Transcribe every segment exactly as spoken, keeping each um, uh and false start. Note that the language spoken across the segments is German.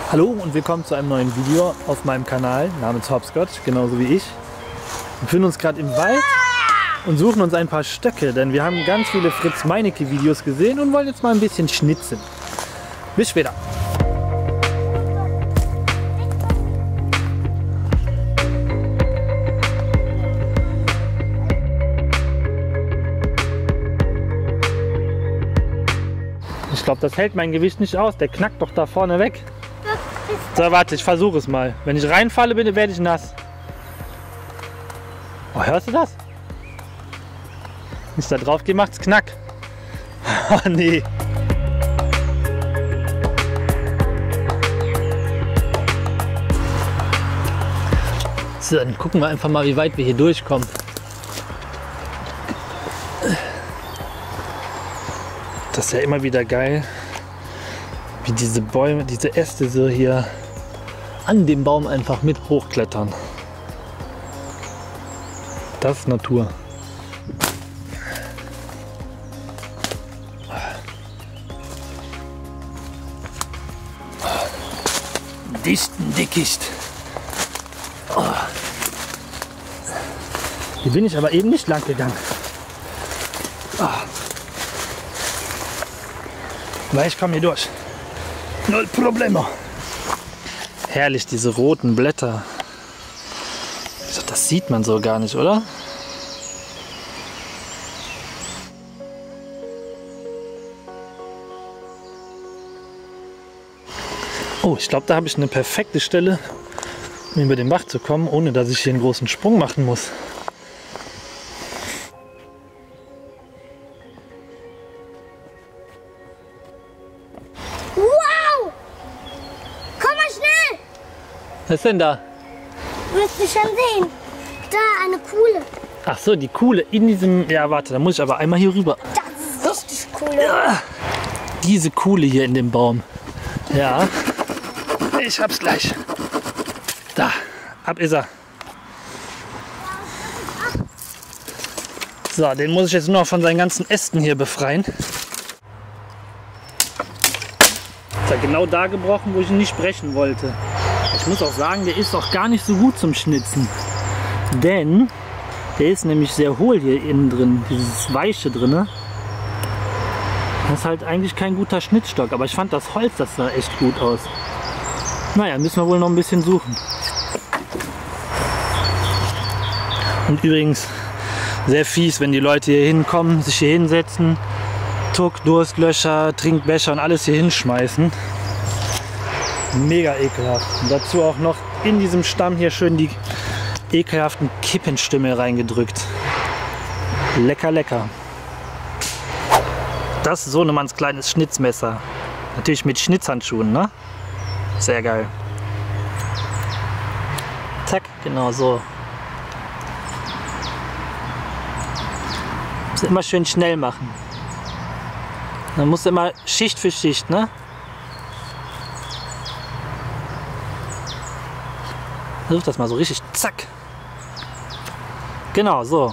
Hallo und willkommen zu einem neuen Video auf meinem Kanal namens Hopscotch, genauso wie ich. Wir befinden uns gerade im Wald und suchen uns ein paar Stöcke, denn wir haben ganz viele Fritz Meinecke Videos gesehen und wollen jetzt mal ein bisschen schnitzen. Bis später! Ich glaube, das hält mein Gewicht nicht aus. Der knackt doch da vorne weg. So, warte, ich versuche es mal. Wenn ich reinfalle, bin, werde ich nass. Oh, hörst du das? Wenn ich da drauf gehe, macht's knack. Oh, nee. So, dann gucken wir einfach mal, wie weit wir hier durchkommen. Das ist ja immer wieder geil, wie diese Bäume, diese Äste so hier an dem Baum einfach mit hochklettern. Das ist Natur. Dichten Dickicht. Oh. Hier bin ich aber eben nicht lang gegangen. Oh. Weil ich komme hier durch. Null Problemo. Herrlich, diese roten Blätter. Das sieht man so gar nicht, oder? Oh, ich glaube, da habe ich eine perfekte Stelle, um über den Bach zu kommen, ohne dass ich hier einen großen Sprung machen muss. Was ist denn da? Du wirst mich schon sehen. Da, eine Kuhle. Ach so, die Kuhle in diesem... Ja, warte, da muss ich aber einmal hier rüber. Das ist richtig cool. Ja, diese Kuhle hier in dem Baum. Ja, ich hab's gleich. Da, ab ist er. So, den muss ich jetzt nur noch von seinen ganzen Ästen hier befreien. Ist er genau da gebrochen, wo ich ihn nicht brechen wollte. Ich muss auch sagen, der ist auch gar nicht so gut zum Schnitzen, denn der ist nämlich sehr hohl hier innen drin, dieses Weiche drin. Das ist halt eigentlich kein guter Schnittstock, aber ich fand das Holz, das sah echt gut aus. Naja, müssen wir wohl noch ein bisschen suchen. Und übrigens sehr fies, wenn die Leute hier hinkommen, sich hier hinsetzen, Tuck, Durstlöscher, Trinkbecher und alles hier hinschmeißen. Mega ekelhaft. Und dazu auch noch in diesem Stamm hier schön die ekelhaften Kippenstimme reingedrückt. Lecker, lecker. Das ist Sohnemanns kleines Schnitzmesser. Natürlich mit Schnitzhandschuhen, ne? Sehr geil. Zack, genau so. Muss immer schön schnell machen. Dann musst du immer Schicht für Schicht, ne? Versuch das mal so richtig, zack. Genau, so.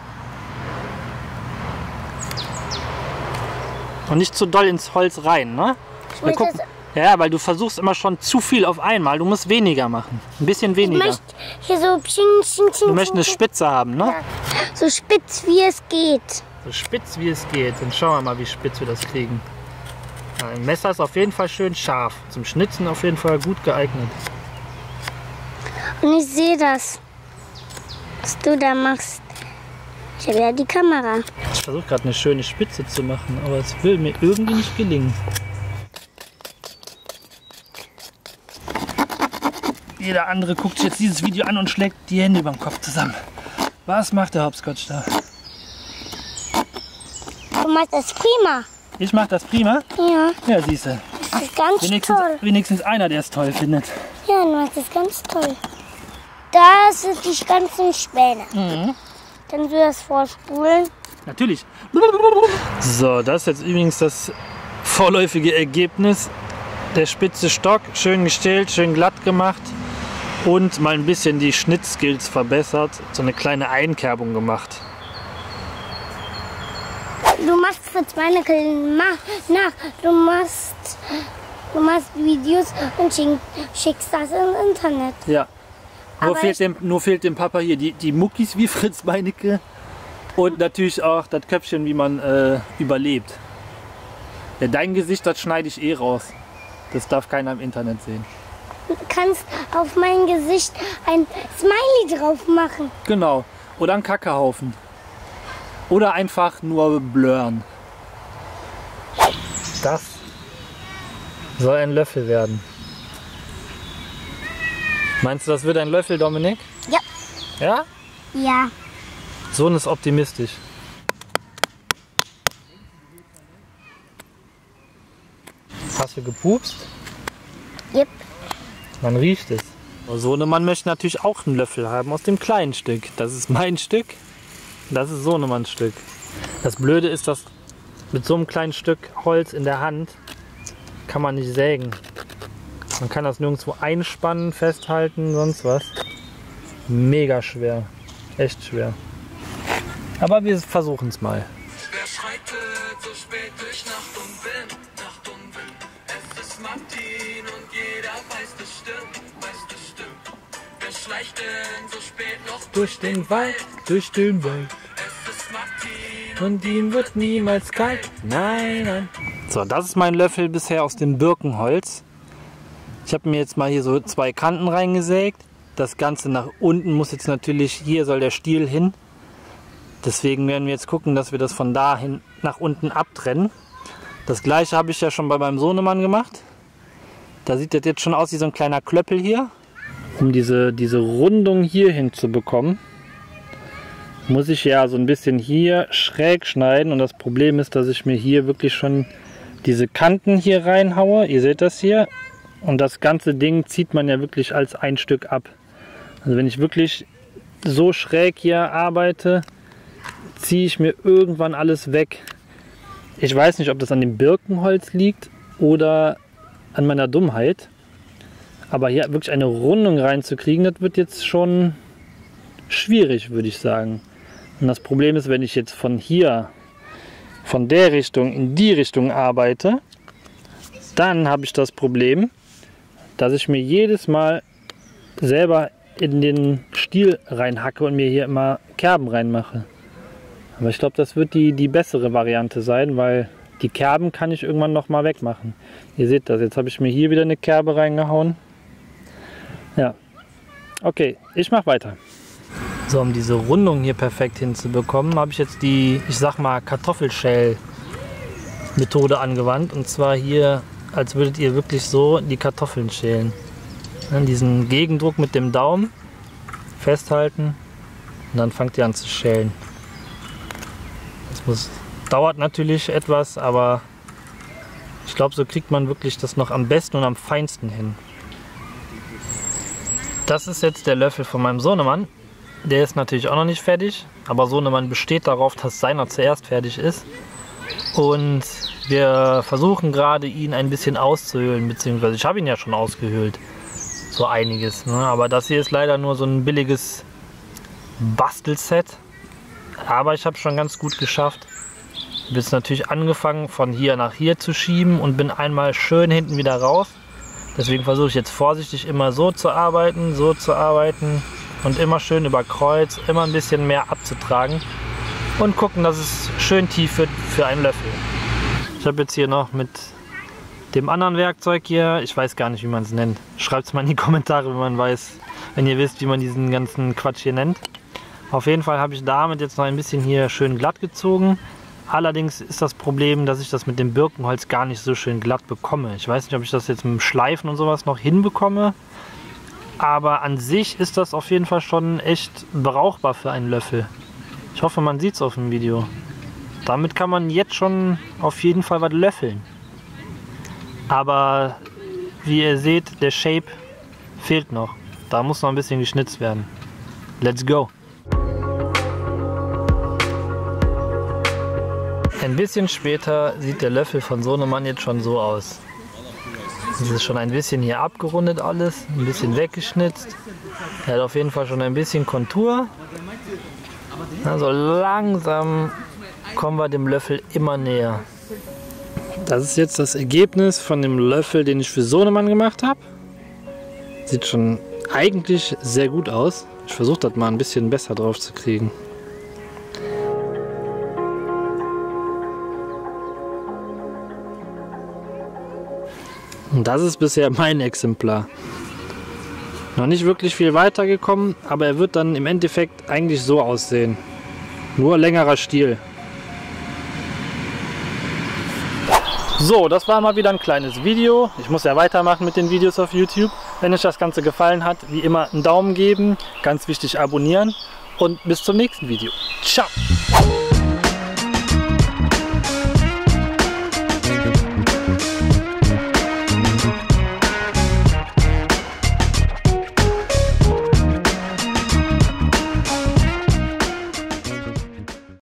Und nicht zu doll ins Holz rein, ne? Wir gucken. Ja, weil du versuchst immer schon zu viel auf einmal. Du musst weniger machen. Ein bisschen weniger. Ich möchte hier so psching, psching, psching, Du möchtest eine Spitze haben, ne? Ja. So spitz wie es geht. So spitz wie es geht. Dann schauen wir mal, wie spitz wir das kriegen. Ja, ein Messer ist auf jeden Fall schön scharf. Zum Schnitzen auf jeden Fall gut geeignet. Und ich sehe das, was du da machst. Ich habe ja die Kamera. Ich versuche gerade eine schöne Spitze zu machen, aber es will mir irgendwie nicht gelingen. Jeder andere guckt sich jetzt dieses Video an und schlägt die Hände über den Kopf zusammen. Was macht der Hopscotch da? Du machst das prima. Ich mach das prima? Ja. Ja, siehst du. Das ist ganz Wenigstens, toll. wenigstens einer, der es toll findet. Ja, du machst das ganz toll. Das sind die ganzen Späne. Mhm. Dann du das vorspulen. Natürlich. So, das ist jetzt übrigens das vorläufige Ergebnis. Der spitze Stock, schön gestählt, schön glatt gemacht und mal ein bisschen die Schnittskills verbessert. So eine kleine Einkerbung gemacht. Du machst Fritz Meinecke nach. Du machst Du machst Videos und schick, schickst das ins Internet. Ja. Nur Aber fehlt, dem, nur fehlt dem Papa hier die, die Muckis wie Fritz Meinecke und natürlich auch das Köpfchen, wie man äh, überlebt. Ja, dein Gesicht, das schneide ich eh raus. Das darf keiner im Internet sehen. Du kannst auf mein Gesicht ein Smiley drauf machen. Genau. Oder einen Kackehaufen. Oder einfach nur blurren. Das soll ein Löffel werden. Meinst du, das wird ein Löffel, Dominik? Ja. Ja? Ja. Sohn ist optimistisch. Hast du gepupst? Yep. Man riecht es. Sohnemann möchte natürlich auch einen Löffel haben aus dem kleinen Stück. Das ist mein Stück. Das ist Sohnemanns Stück. Das Blöde ist, dass mit so einem kleinen Stück Holz in der Hand kann man nicht sägen. Man kann das nirgendwo einspannen, festhalten, sonst was. Mega schwer. Echt schwer. Aber wir versuchen es mal. Wer schreitet so spät durch Nacht und Wind, Nacht und Wind? Es ist Martin und jeder weiß das stimmt, weiß das stimmt. Wer schleicht denn so spät noch Durch den Wald, durch den Wald. Es ist Martin Und ihm wird niemals kalt. Nein, nein. So, das ist mein Löffel bisher aus dem Birkenholz. Ich habe mir jetzt mal hier so zwei Kanten reingesägt. Das Ganze nach unten muss jetzt natürlich, hier soll der Stiel hin. Deswegen werden wir jetzt gucken, dass wir das von dahin nach unten abtrennen. Das gleiche habe ich ja schon bei meinem Sohnemann gemacht. Da sieht das jetzt schon aus wie so ein kleiner Klöppel hier. Um diese, diese Rundung hier hinzubekommen, muss ich ja so ein bisschen hier schräg schneiden. Und das Problem ist, dass ich mir hier wirklich schon diese Kanten hier reinhaue. Ihr seht das hier. Und das ganze Ding zieht man ja wirklich als ein Stück ab. Also wenn ich wirklich so schräg hier arbeite, ziehe ich mir irgendwann alles weg. Ich weiß nicht, ob das an dem Birkenholz liegt oder an meiner Dummheit. Aber hier wirklich eine Rundung reinzukriegen, das wird jetzt schon schwierig, würde ich sagen. Und das Problem ist, wenn ich jetzt von hier, von der Richtung in die Richtung arbeite, dann habe ich das Problem, dass ich mir jedes Mal selber in den Stiel reinhacke und mir hier immer Kerben reinmache. Aber ich glaube, das wird die, die bessere Variante sein, weil die Kerben kann ich irgendwann noch mal wegmachen. Ihr seht das, jetzt habe ich mir hier wieder eine Kerbe reingehauen. Ja, okay, ich mache weiter. So, um diese Rundung hier perfekt hinzubekommen, habe ich jetzt die, ich sag mal, Kartoffelschäl-Methode angewandt. Und zwar hier, als würdet ihr wirklich so die Kartoffeln schälen. Dann diesen Gegendruck mit dem Daumen festhalten und dann fangt ihr an zu schälen. Das muss, dauert natürlich etwas, aber ich glaube, so kriegt man wirklich das noch am besten und am feinsten hin. Das ist jetzt der Löffel von meinem Sohnemann. Der ist natürlich auch noch nicht fertig, aber Sohnemann besteht darauf, dass seiner zuerst fertig ist. Und wir versuchen gerade, ihn ein bisschen auszuhöhlen, beziehungsweise ich habe ihn ja schon ausgehöhlt. So einiges, ne? Aber das hier ist leider nur so ein billiges Bastelset. Aber ich habe schon ganz gut geschafft. Ich habe jetzt natürlich angefangen, von hier nach hier zu schieben und bin einmal schön hinten wieder raus. Deswegen versuche ich jetzt vorsichtig immer so zu arbeiten, so zu arbeiten und immer schön über Kreuz, immer ein bisschen mehr abzutragen und gucken, dass es schön tief wird für einen Löffel. Ich habe jetzt hier noch mit dem anderen Werkzeug hier, ich weiß gar nicht, wie man es nennt. Schreibt es mal in die Kommentare, wenn man weiß, wenn ihr wisst, wie man diesen ganzen Quatsch hier nennt. Auf jeden Fall habe ich damit jetzt noch ein bisschen hier schön glatt gezogen. Allerdings ist das Problem, dass ich das mit dem Birkenholz gar nicht so schön glatt bekomme. Ich weiß nicht, ob ich das jetzt mit dem Schleifen und sowas noch hinbekomme. Aber an sich ist das auf jeden Fall schon echt brauchbar für einen Löffel. Ich hoffe, man sieht es auf dem Video. Damit kann man jetzt schon auf jeden Fall was löffeln. Aber wie ihr seht, der Shape fehlt noch. Da muss noch ein bisschen geschnitzt werden. Let's go! Ein bisschen später sieht der Löffel von Sohnemann jetzt schon so aus. Es ist schon ein bisschen hier abgerundet alles, ein bisschen weggeschnitzt. Er hat auf jeden Fall schon ein bisschen Kontur. Also langsam kommen wir dem Löffel immer näher. Das ist jetzt das Ergebnis von dem Löffel, den ich für Sohnemann gemacht habe. Sieht schon eigentlich sehr gut aus. Ich versuche das mal ein bisschen besser drauf zu kriegen. Und das ist bisher mein Exemplar. Noch nicht wirklich viel weitergekommen, aber er wird dann im Endeffekt eigentlich so aussehen. Nur längerer Stiel. So, das war mal wieder ein kleines Video. Ich muss ja weitermachen mit den Videos auf YouTube. Wenn euch das Ganze gefallen hat, wie immer einen Daumen geben. Ganz wichtig, abonnieren. Und bis zum nächsten Video. Ciao!